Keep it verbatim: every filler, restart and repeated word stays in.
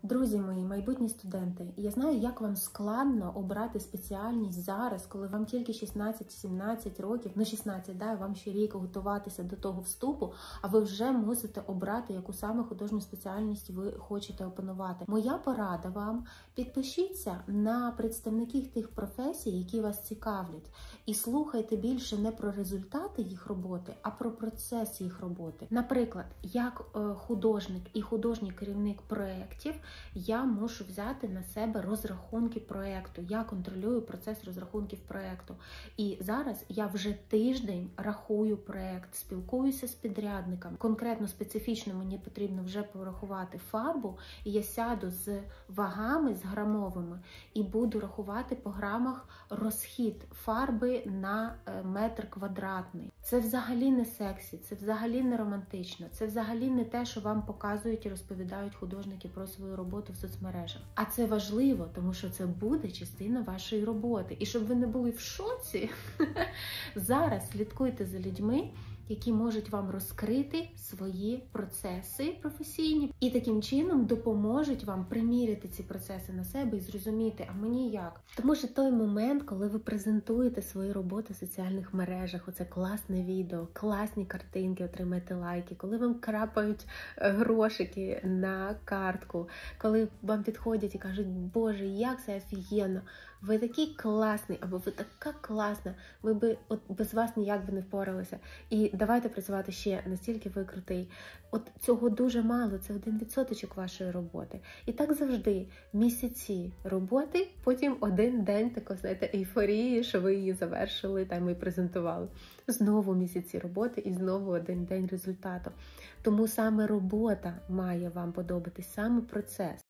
Друзі мої, майбутні студенти, я знаю, як вам складно обрати спеціальність зараз, коли вам тільки шістнадцять-сімнадцять років, ну шістнадцять, да, вам ще рік готуватися до того вступу, а ви вже мусите обрати, яку саме художню спеціальність ви хочете опанувати. Моя порада вам: підпишіться на представників тих професій, які вас цікавлять, і слухайте більше не про результати їх роботи, а про процес їх роботи. Наприклад, як художник і художній керівник проєктів, я мушу взяти на себе розрахунки проєкту. Я контролюю процес розрахунків проєкту. І зараз я вже тиждень рахую проєкт, спілкуюся з підрядником. Конкретно, специфічно мені потрібно вже порахувати фарбу, і я сяду з вагами, з грамовими, і буду рахувати по грамах розхід фарби на метр квадратний. Це взагалі не сексі, це взагалі не романтично, це взагалі не те, що вам показують і розповідають художники про свою роботу в соцмережах. А це важливо, тому що це буде частина вашої роботи. І щоб ви не були в шоці, зараз слідкуйте за людьми, які можуть вам розкрити свої процеси професійні і таким чином допоможуть вам приміряти ці процеси на себе і зрозуміти, а мені як? Тому що той момент, коли ви презентуєте свої роботи в соціальних мережах, оце класне відео, класні картинки, отримаєте лайки, коли вам крапають грошики на картку, коли вам підходять і кажуть: Боже, як це офігенно, ви такий класний, або ви така класна, ми би от без вас ніяк би не впоралися. І давайте працювати ще, настільки ви крутий. От цього дуже мало, це один відсоточок вашої роботи. І так завжди, місяці роботи, потім один день такої, знаєте, ейфорії, що ви її завершили, там і презентували. Знову місяці роботи і знову один день результату. Тому саме робота має вам подобатись, саме процес.